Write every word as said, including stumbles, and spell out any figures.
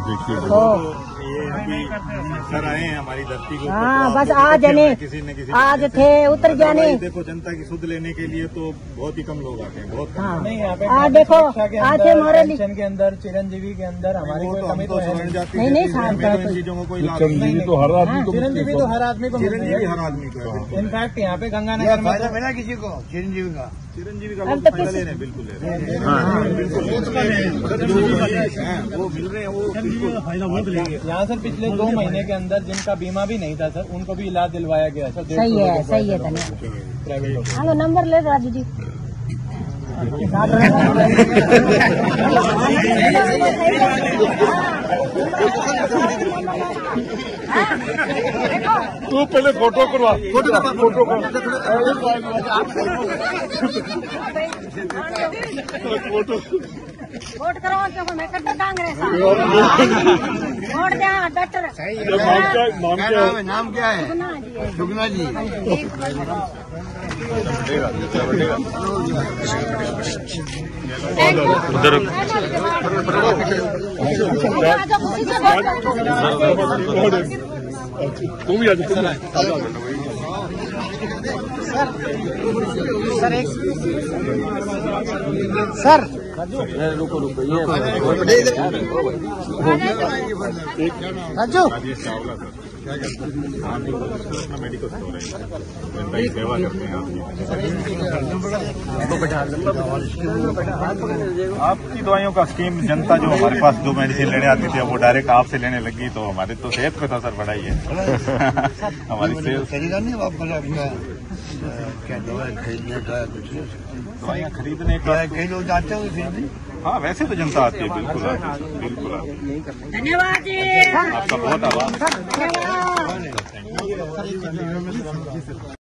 ये अभी सर आए हैं हमारी धरती को। हाँ बस आज ने किसी न किसी आज थे उतर जाने। देखो जनता की सुध लेने के लिए तो बहुत ही कम लोग आते हैं, बहुत कम। हाँ नहीं यहाँ पे आज देखो आज हमारे पेंशन के अंदर, चिरंजीवी के अंदर हमारी कोई कमी तो है नहीं। नहीं साहब चीजों को कोई लाभ चिरंजीवी तो हर आदमी को चिरंजीवी तो हर आदमी को चिरंजीवी हर आदमी को। इनफैक्ट यहाँ पे गंगानगर में फायदा मिला किसी को चिरंजीवी का चिरंजीवी का फायदा ले रहे हैं, बिल्कुल ले रहे हैं, बिल्कुल वो मिल रहे हैं, वो फायदा बहुत ले रहे हैं। यहाँ सर पिछले दो महीने के अंदर जिनका बीमा भी नहीं था सर, उनको भी इलाज दिलवाया गया सर। सही है सही है धन्यवाद। हेलो नंबर ले राजू जी। तू पहले फोटो करवा, फोटो फोटो फोटो वोट करो क्योंकि मैं करता कांग्रेस वोट दे डॉक्टर। नाम क्या है? नाम क्या है? सुगना जी। उधर तुम भी आ जाओ। सर एक सर रुको रुको ये राजू क्या करते हैं? अपना मेडिकल स्टोर है, सेवा करते हैं। आपकी दवाइयों का स्कीम जनता जो हमारे पास जो मेडिसिन लेने आती थी वो डायरेक्ट आपसे लेने लगी, तो हमारे तो सेहत पे तो असर पड़ा ही है। हमारी सेहत खरीदा नहीं आप क्या दवा खरीदने का कुछ दवाइयाँ खरीदने का कई लोग जाते होंगे फिर भी। हाँ वैसे तो जनता आती है, बिल्कुल आती है, बिल्कुल आती है। धन्यवाद जी, आपका बहुत आभार। धन्यवाद।